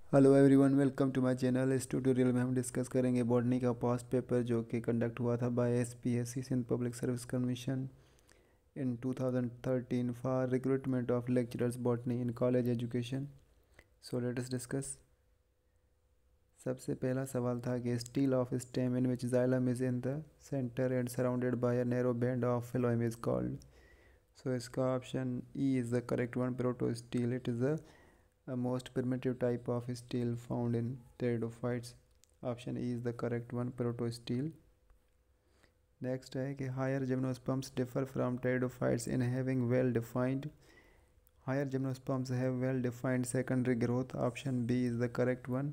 Hello everyone, welcome to my channel. इस tutorial में हम डिस्कस करेंगे बॉटनी का पास्ट पेपर जो कि कंडक्ट हुआ था by SPSC Sindh public service commission in 2013 for recruitment of lecturers botany in college education. So let us discuss. सबसे पहला सवाल था कि stele of stem in which xylem is in the centre and surrounded by a narrow band of phloem is called. So इसका option E is the correct one, protostele. It is a most primitive type of steel found in pteridophytes. Option E is the correct one, proto steel. Next है कि higher gymnosperms differ from pteridophytes in having well defined. Higher gymnosperms have well defined secondary growth. Option B is the correct one.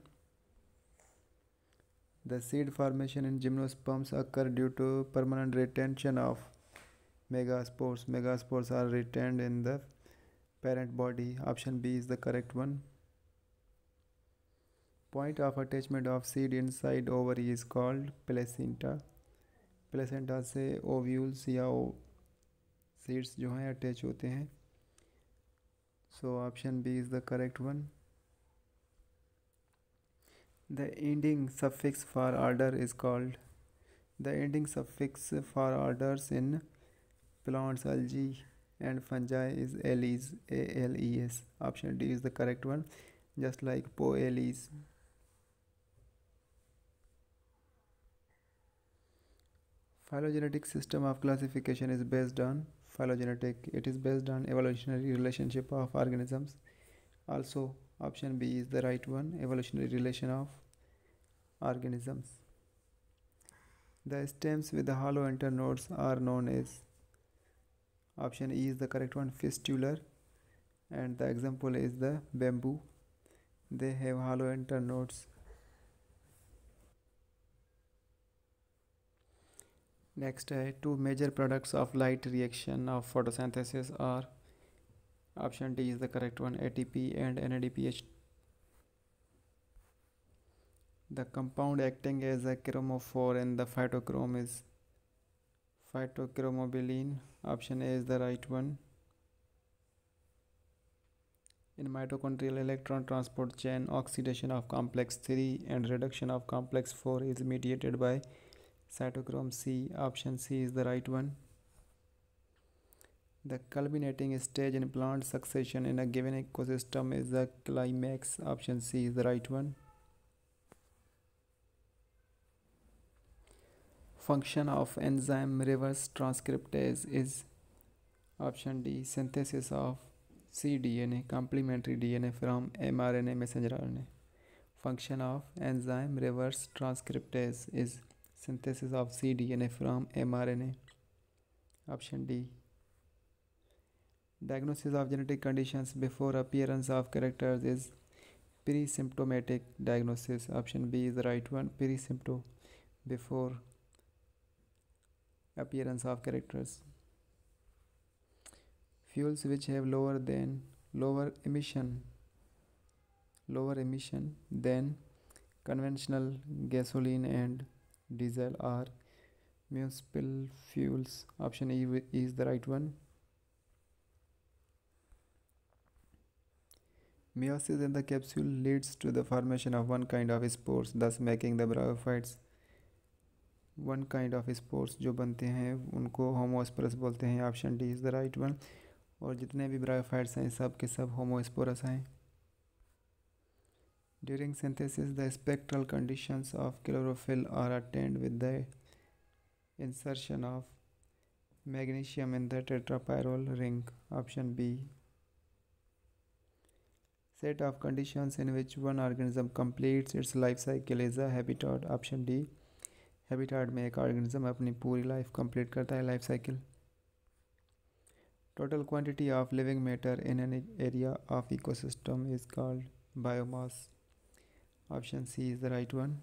The seed formation in gymnosperms occur due to permanent retention of megaspores. Megaspores are retained in the parent body. Option B is the correct one. Point of attachment of seed inside ovary is called placenta. Placenta से ovules या seeds जो हैं attach होते हैं। So option B is the correct one. The ending suffix for order is called. The ending suffix for orders in plants, algae and fungi is ales, ales. Option D is the correct one, just like poales. Phylogenetic system of classification is based on phylogenetic. It is based on evolutionary relationship of organisms. Also, option B is the right one, evolutionary relation of organisms. The stems with the hollow internodes are known as. Option E is the correct one, fistular. And the example is the bamboo. They have hollow internodes. Next, two major products of light reaction of photosynthesis are. Option D is the correct one, ATP and NADPH. The compound acting as a chromophore in the phytochrome is phytochromobilin. Option A is the right one. In mitochondrial electron transport chain, oxidation of complex 3 and reduction of complex 4 is mediated by cytochrome C. Option C is the right one. The culminating stage in plant succession in a given ecosystem is the climax. Option C is the right one. Function of enzyme reverse transcriptase is. Option D, synthesis of cDNA, complementary DNA from mRNA messenger RNA. Function of enzyme reverse transcriptase is synthesis of cDNA from mRNA. Option D. Diagnosis of genetic conditions before appearance of characters is pre-symptomatic diagnosis. Option B is the right one, pre-symptom, before appearance of characters. Fuels which have lower emission than conventional gasoline and diesel are municipal fuels. Option E is the right one. Meiosis in the capsule leads to the formation of one kind of spores, thus making the bryophytes. One kind of spores जो बनते हैं उनको homosporous बोलते हैं. Option D is the right one. और जितने भी bryophytes हैं सब के सब होमोस्पोरस हैं. During synthesis the spectral conditions of chlorophyll are attend with the insertion of magnesium in the tetrapyrrole ring. Option B. Set of conditions in which one organism completes its life cycle is a habitat. Option D. Habitat में एक organism अपनी पूरी life complete करता है, life cycle. Total quantity of living matter in an area of ecosystem is called biomass. Option C is the right one.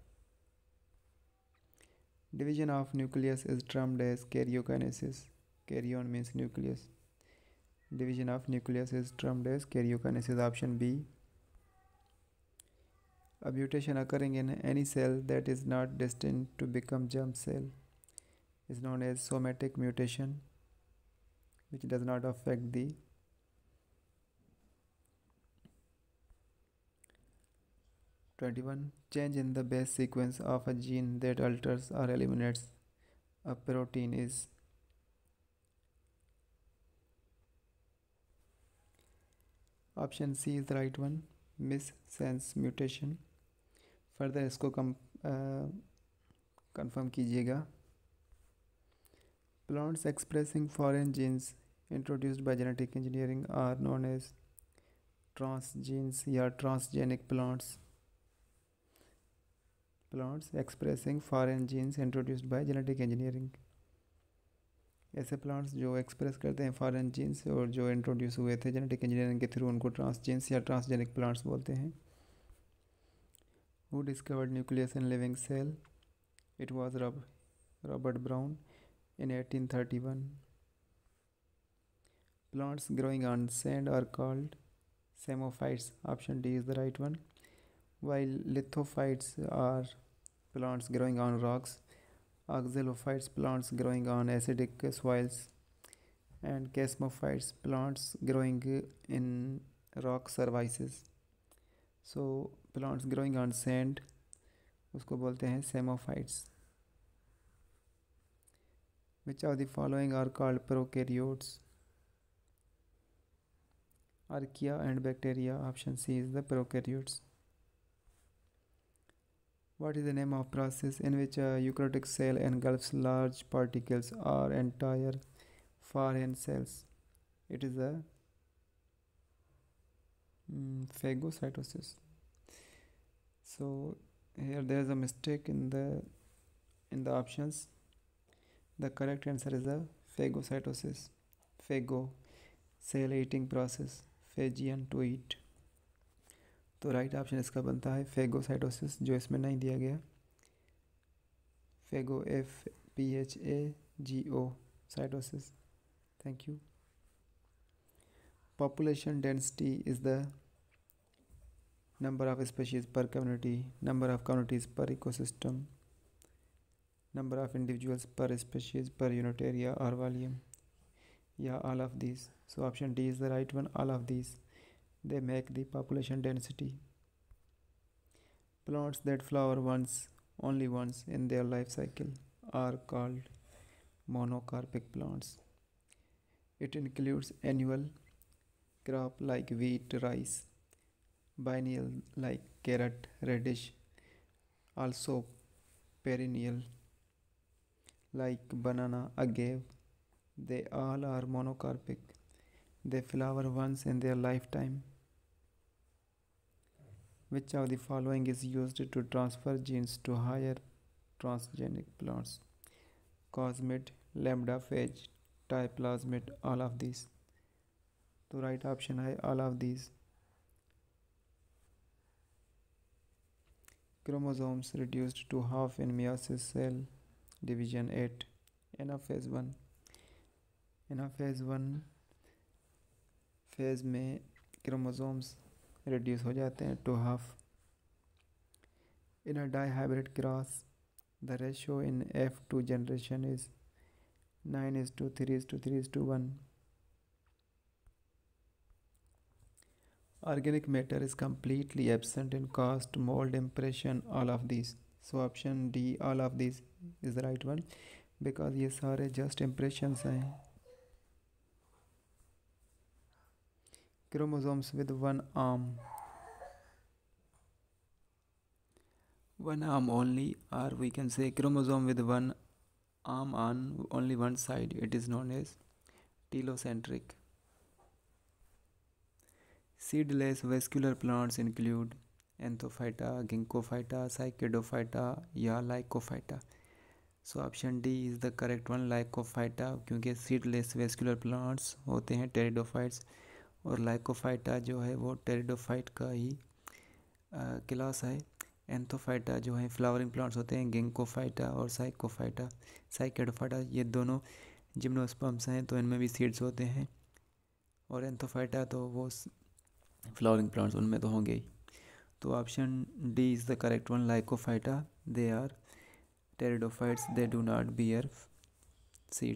Division of nucleus is termed as karyokinesis. Karyon means nucleus. Division of nucleus is termed as karyokinesis. Option B. A mutation occurring in any cell that is not destined to become germ cell is known as somatic mutation, which does not affect the 21. Change in the base sequence of a gene that alters or eliminates a protein is. Option C is the right one, missense mutation. Further इसको confirm कीजिएगा. Plants expressing foreign genes introduced by genetic engineering are known as transgenes या transgenic plants. Plants expressing foreign genes introduced by genetic engineering. ऐसे plants जो express करते हैं foreign jeans और जो introduce हुए थे जेनेटिक इंजीनियरिंग के थ्रू उनको ट्रांसजीन्स या ट्रांसजेनिक प्लांट्स बोलते हैं. Who discovered nucleus in living cell? It was Robert Brown in 1831. Plants growing on sand are called psammophytes. Option D is the right one. While lithophytes are plants growing on rocks, oxalophytes plants growing on acidic soils, and chasmophytes plants growing in rock surfaces. So plants growing on sand उसको बोलते हैं psammophytes. Which of the following are called prokaryotes? Archaea and bacteria. Option C is the prokaryotes. What is the name of process in which a eukaryotic cell engulfs large particles or entire foreign cells? It is a phagocytosis. So here there is a mistake in the options. The correct answer is a phagocytosis. Phago, cell eating process. Phagian, to eat. तो right option इसका बनता है phagocytosis, जो इसमें नहीं दिया गया. Phago FPHAGO cytosis. Thank you. Population density is the number of species per community, number of communities per ecosystem, number of individuals per species per unit area or volume. Yeah, all of these. So option D is the right one. All of these, they make the population density. Plants that flower only once in their life cycle are called monocarpic plants. It includes annual crop like wheat, rice, biennial like carrot, radish, also perennial like banana, agave. They all are monocarpic. They flower once in their lifetime. Which of the following is used to transfer genes to higher transgenic plants? Cosmid, lambda phage, diplasmid, all of these. तो right option है all of these. Chromosomes reduced to half in meiosis cell division 8. Anaphase 1. Anaphase 1 phase में chromosomes reduce हो जाते हैं to half. In a dihybrid cross the ratio in F2 generation is 9:3:3:1. Organic matter is completely absent in cast, mold, impression, all of these. So option D, all of these is the right one, because ये सारे just impressions हैं. Chromosomes with one arm only, or we can say chromosome with one arm on only one side, it is known as telocentric. Seedless vascular plants include Anthophyta, Ginkgophyta, Cycadophyta या Lycophyta. So option D is the correct one, Lycophyta, क्योंकि seedless vascular plants होते हैं pteridophytes, और Lycophyta जो है वो pteridophyte का ही class है. एंथोफाइटा जो है फ्लावरिंग प्लांट्स होते हैं, गिंकोफाइटा और साइकेडोफाइटा ये दोनों जिम्नोस्पर्म्स हैं, तो इनमें भी सीड्स होते हैं. और एंथोफाइटा तो वो फ्लावरिंग प्लांट्स उनमें तो होंगे ही. तो option D is the correct one, lycophyta. They are pteridophytes, they do not bear seeds.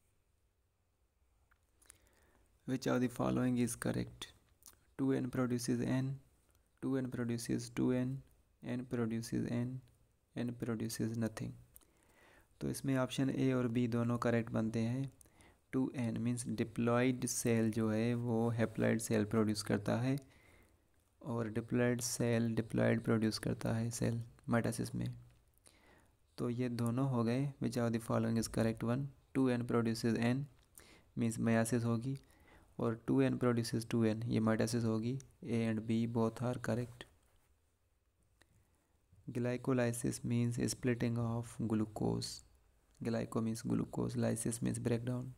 Which of the following is correct? 2n produces n, 2n produces 2n, N produces N, N produces nothing. तो इसमें option A और B दोनों correct बनते हैं. 2N means diploid cell जो है वो haploid cell produce करता है, और डिप्लॉयड सेल डिप्लॉयड प्रोड्यूस करता है सेल माइटोसिस में. तो ये दोनों हो गए. Which are the following is correct one. 2N produces N means meiosis होगी, और 2N प्रोड्यूसेस 2N ये माइटोसिस होगी. A and B both are correct. Glycolysis means splitting of glucose. Glyco means glucose, lysis means breakdown.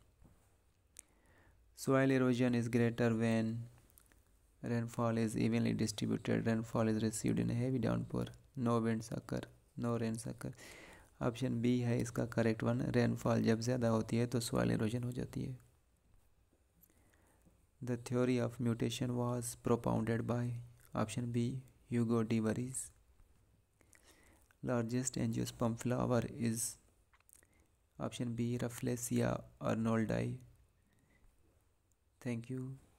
Soil erosion is greater when rainfall is evenly distributed. Rainfall is received in heavy downpour. No winds occur. No rains occur. Option B है इसका correct one. Rainfall जब ज़्यादा होती है तो soil erosion हो जाती है. The theory of mutation was propounded by option B Hugo de Vries. Largest angiosperm flower is option B Rafflesia arnoldii. Thank you.